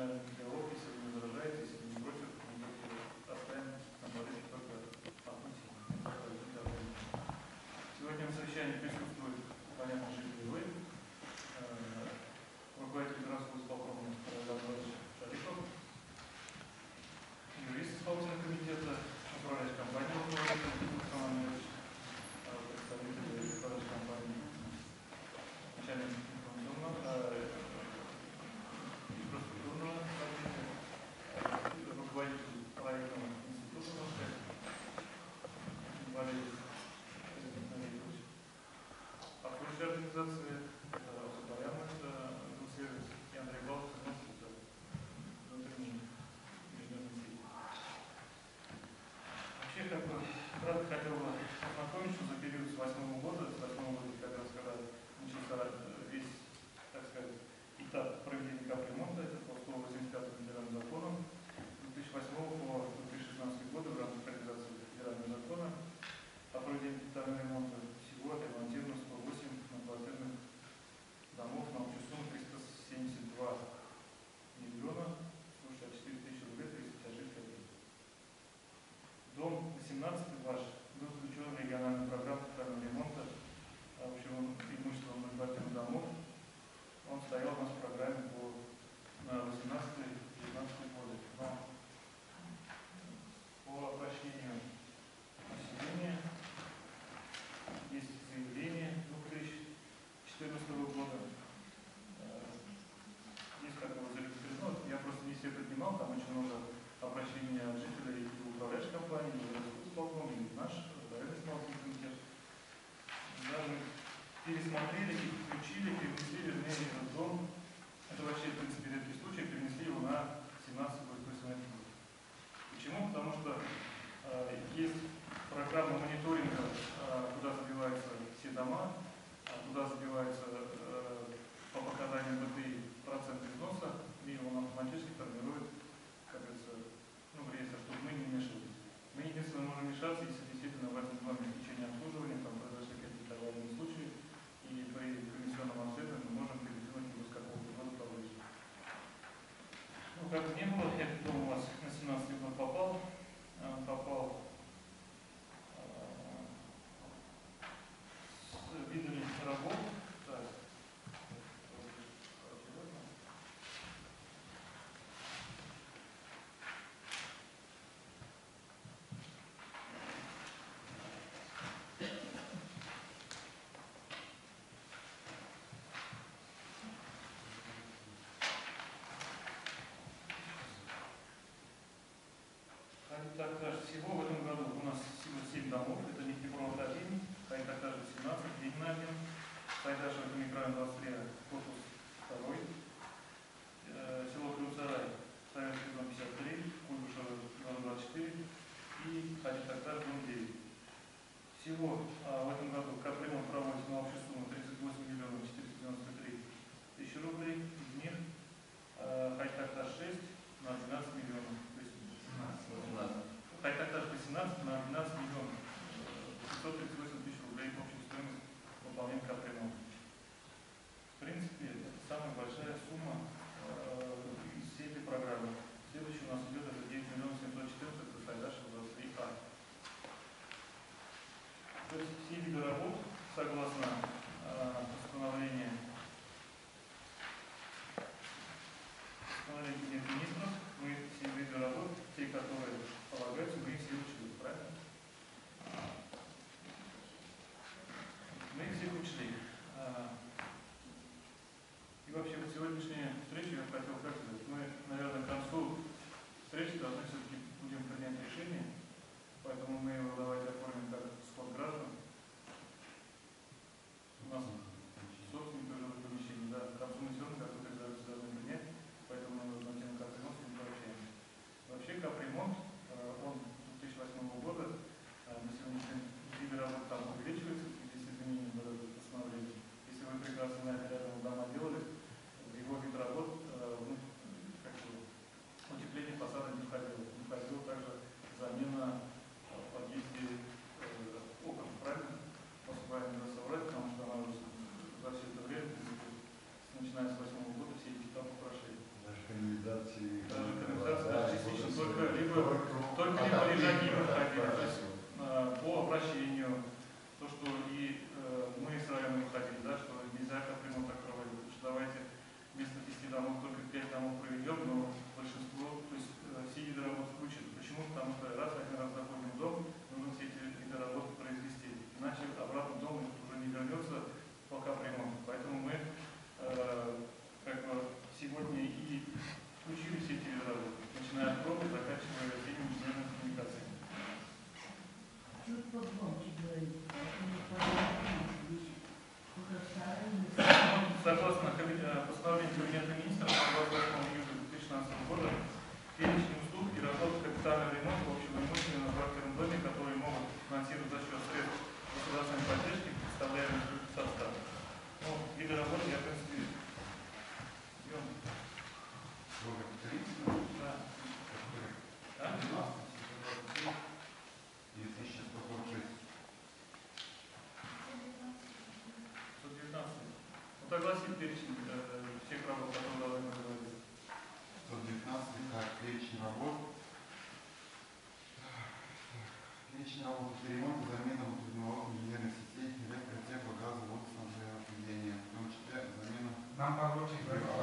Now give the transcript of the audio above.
наверное, диалог, если вы не возражаете, если вы не против, мы оставим на порядке только одну тему. Сегодня на совещании присутствует, понятно, жители вы, руководитель городского исполкома Равиль Владимирович Шарипов, юрист исполнительного комитета, управляющей компании руководитель представитель управляющей компании, начальник инфраструктурного руководитель проектного института Валерий Наилович. А в случае организации порядок сервис и Андрей Павлович относится к внутренней международной сети. Вообще, как бы, кратко хотел бы ознакомить, что за период с 2008 года, как раз когда начался весь, так сказать, этап проведения капремонта, это по 185 федеральному закону, с 2008 по 2016 годы в рамках реализации федерального закона о проведении капитального ремонта всего отремонтировано 108 многоквартирных домов на общую сумму 372 миллиона 164 тысячи рублей 36 копеек. Дом 18 ваш был включен в региональную программу капитального ремонта общего имущества многоквартирных домов. Он стоял у нас в программе на 18-19 годы. Но по обращению населения есть заявление 2014 года. Есть как его зарегистрировано. Я просто не все поднимал, там очень много обращений от жителей и управляющей компании, и городского исполкома, и наш районный исполнительный комитет. Даже пересмотрели, включили, перенесли, вернее, этот дом. Это вообще, в принципе, редкий случай, перенесли его на 17 год. Почему? Потому что есть программа мониторинга, куда забиваются все дома, куда забиваются по показаниям БТИ процент износа, и он автоматически формирует, как говорится, реестр, чтобы мы не вмешивались. Мы единственное можем мешаться, если действительно в этом доме в течение обслуживания там произошли какие-то аварийные случаи, и при комиссионном обследовании мы можем передвинуть его с какого-то года повыше. Ну, как бы не было, этот дом у вас на 17 год попал с видами работ. Так. Так, всего в этом году у нас всего 7 домов. Это Нефтепровод 1, Хайдактаж 18, Ленина 1, Хайдаш в этом микрорайоне 23, корпус 2, село Крюцарай, Советский дом 53, Куйбышева дом 24 и Хайдактаж дом 9. Всего в этом году капремонт проводится на общую сумму 38 миллионов 493 тысячи рублей. Из них Хайдактаж 6 на 12 миллионов. Хайдактаж 18 на 12 миллионов 538 тысяч рублей общей стоимость выполнения капремонта. В принципе, это самая большая сумма из всей этой программы. Следующий у нас идет это 9 миллионов 714, это Хайдаш 23А. То есть все виды работ, согласно постановлению министров, мы все виды работ, те, которые полагаются, мы их все учли, правильно? Мы их все учли. И вообще, вот сегодняшнюю встречу я хотел как сказать, мы, наверное, к концу встречи должны все-таки будем принять решение, поэтому мы его давайте оформим как сход граждан. У нас собственник уже в помещении, да, к концу мы все равно какую-то резолюцию должны принять, поэтому мы на тему капремонта не пообщаемся. Вообще капремонт, он 2008 года, на сегодняшний день виды работ там увеличивается в связи с изменением постановления. Если вы прекрасно знаете, рядом дома делали, в его вид работ утепление фасада не входило. постановление Кабинета министров от 28 июля 2016 года перечень услуг и работ капитального ремонта общего имущества на квартирном доме, которые могут финансировать за счет средств государственной поддержки, представляемых в состав. Ну, виды работы я, в принципе, идем. Да. Да? 119. Вот огласить перечень всех работ, которые должны производиться. 119, как перечень работ. Перечень работ по ремонту, замена водопроводных инженерных сетей, электротепло, газа, водоснабжения, в том числе замена. Нам получится.